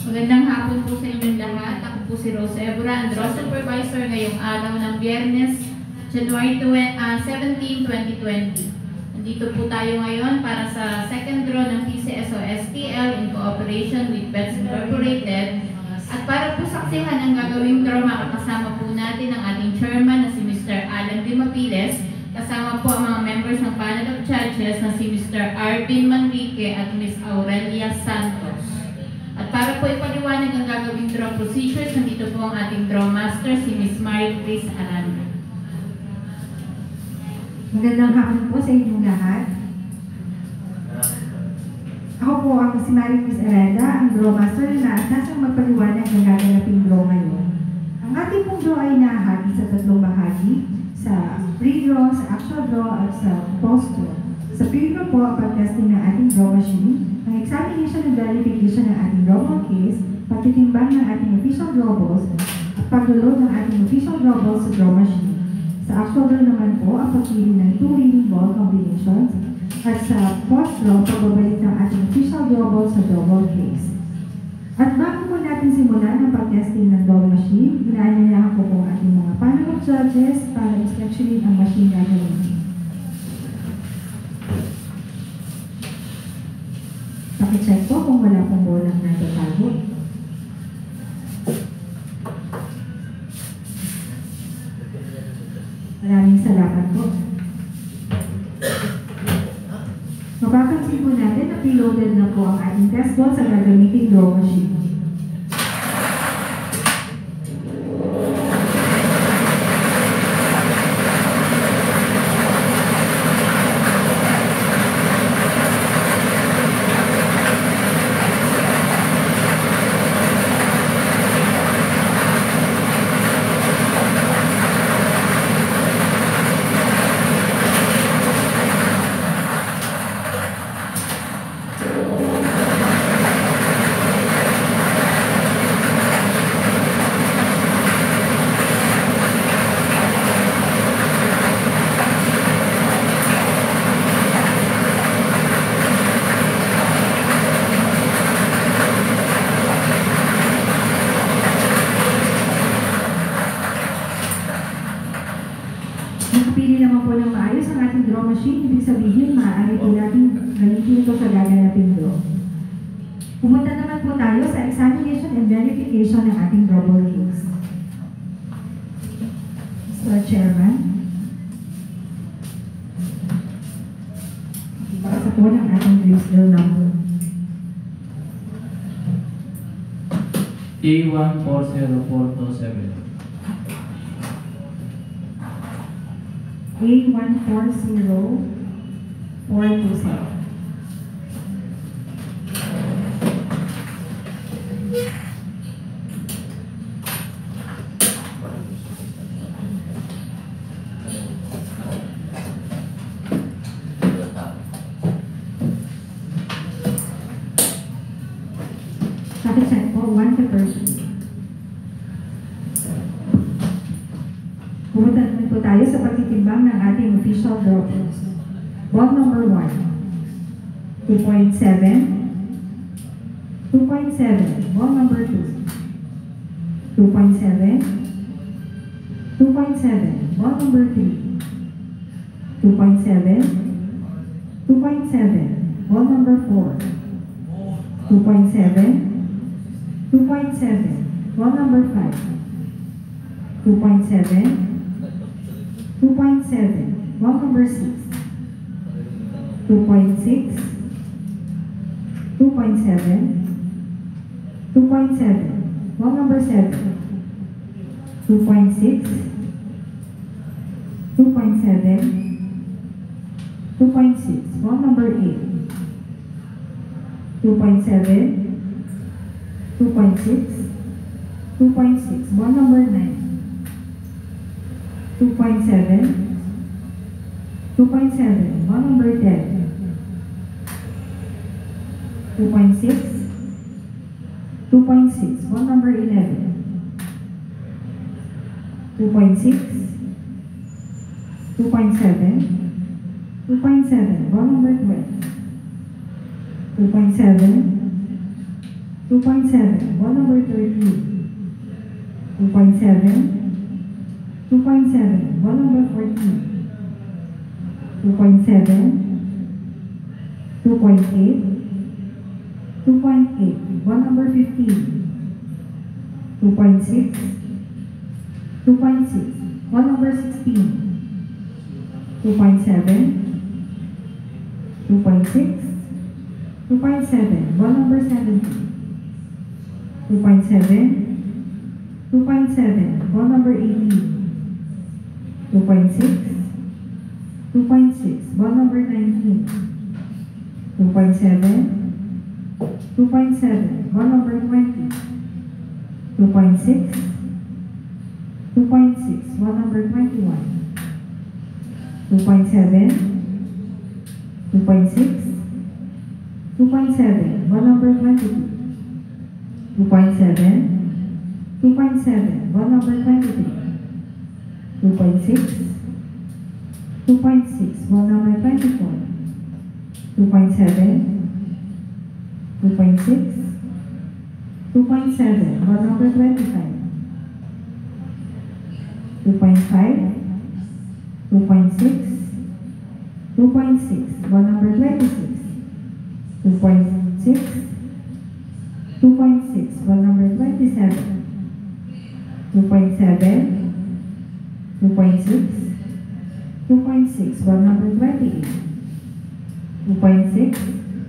Magandang hapon po sa inyong lahat. Ako po si Rose Ebra, ang draw supervisor ngayong araw ng Biyernes, January 17, 2020. Nandito po tayo ngayon para sa second draw ng PCSO-STL in cooperation with Bets Incorporated. At para po saksihan ang gagawing draw, makakasama po natin ang ating chairman na si Mr. Alan D. Mapiles. Kasama po ang mga members ng panel of judges na si Mr. Arvin Manrique at Ms. Aurelia Santos. At para po ipaliwanag ang gagawing draw procedures, nandito po ang ating draw master, si Ms. Mary Chris Aranda. Magandang hapon po sa inyong lahat. Ako po ang si Mary Chris Aranda, ang draw master na nasang magpaliwanag ng gaganaping draw ngayon. Ang ating pong draw ay nahahagi sa tatlong bahagi, sa pre-draw, sa actual draw, at sa post-draw. Sa pre-draw po, ang pag-testing ng ating draw machine, ang examination and verification ng ating drawball case, pagtitimbang ng ating official drawballs, at pag-load ng ating official drawballs sa draw machine. Sa actual draw naman po, ang pagpili ng 2 winning ball combinations, at sa post-draw, pagbabalik ng ating official drawballs sa drawball case. At bago po natin simulan ang pag-testing ng draw machine, inaanyayahan ko po ang ating mga panel of judges para inspectionin ang machine na gawin. Pakicheck po kung wala pong bolang natatago. Maraming salamat po. Mapapansin po natin na preloaded na po ang ating test ball sa gagamiting draw machine. Nakapili naman po ng maayos ang ating draw machine, ibig sabihin maaari po natin gamitin ito sa gaganaping draw. Pumunta naman po tayo sa examination and verification ng ating drawball case. Mr. Chairman, ipakasa po ng ating race draw number. A140427. A140427. Pakicheck po, 1 to 30. Pumunta naman po tayo sa pagtitimbang ng ating official draw balls. Ball number 1, 2.7, 2.7. Ball number 2, 2.7, 2.7. Ball number 3, 2.7, 2.7. Ball number 4, 2.7, 2.7. Ball number 5, 2.7, 2.7. Ball number 6, 2.6, 2.7, 2.7. Ball number 7, 2.6, 2.7, 2.6. Ball number 8, 2.7, 2.6, 2.6. Ball number 9, 2.7, 2.7. Ball number 10, 2.6, 2.6. Ball number 11, 2.6, 2.7, 2.7. Ball number 12, 2.7, 2.7, ball number 13. 2.7, 2.7, ball number 14. 2.7, 2.8, 2.8, ball number 15. 2.6, 2.6, ball number 16. 2.7, 2.6, 2.7, ball number 17. 2.7, 2.7, ball number 18. 2.6, 2.6, ball number 19. 2.7, 2.7, ball number 20. 2.6, 2.6, ball number 21. 2.7, 2.6, 2.7, ball number 22. 2.7, 2.7, ball number 23. 2.6, 2.6, ball number 24. 2.7, 2.6, 2.7, ball number 25. 2.5, 2.6, 2.6, ball number 26. 2.6, 2.6, ball number 27. 2.7, 2.6, 2.6, ball number 28. 2.6,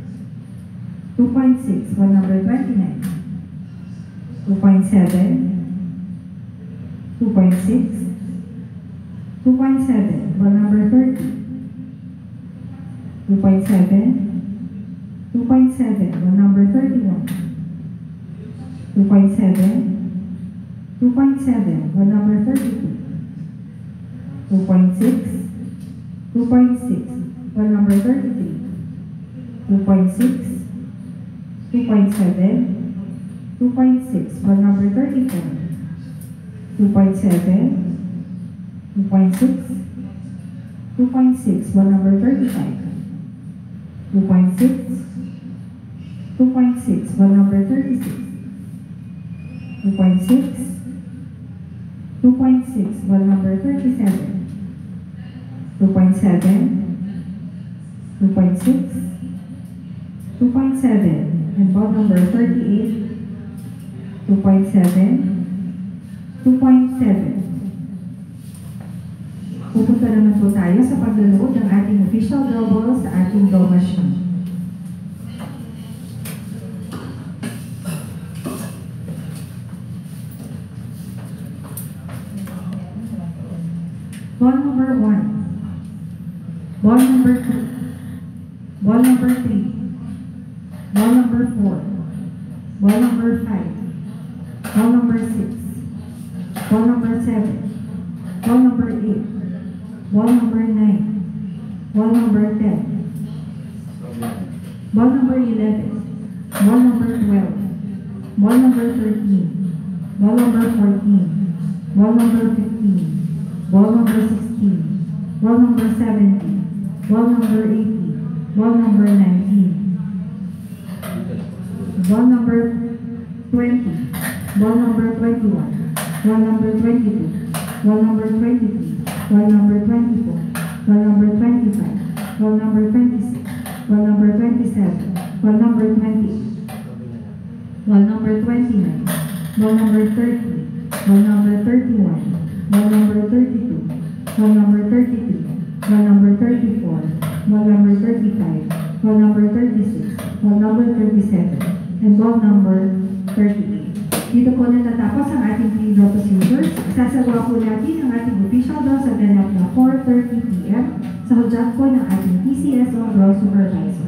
2.6, ball number 29. 2.7, 2.6, 2.7, ball number 30. 2.7, 2.7, ball number 31. 2.7, 2.7, ball number 32. 2.6, 2.6, ball number 33. 2.6, 2.7, 2.6, ball number 34. 2.7, 2.6, 2.6, ball number 35. 2.6, 2.6, ball number 36. 2.6, 2.6, ball number 37. 2.7, 2.6, 2.7, and ball number 38. 2.7, 2.7. Pupunta naman po tayo sa pagluluhod ng ating official double sa ating draw machine. Ball number 1, ball number 2, ball number 3, ball number 4, ball number 5, ball number 6, ball number 7, ball number 8, ball number 9, ball number 10, ball number 11, ball number 12, ball number 13, ball number 14, ball number 15, ball number 16, ball number 17, ball number 18, ball number 19, ball number 20, ball number 21, ball number 22, ball number 23, ball number 24, ball number 25, ball number 26, ball number 27, ball number 28, ball number 29, ball number 30, ball number 31, ball number 32, ball number 33, ball number 34, ball number 35, ball number 36, ball number 37, and ball number 38. Dito po natatapos ang ating free draw procedures. Sasagawa po natin ang ating official draw sa ganap na 4:30 p.m. sa hudyat po ng ating PCSO Draw Supervisor.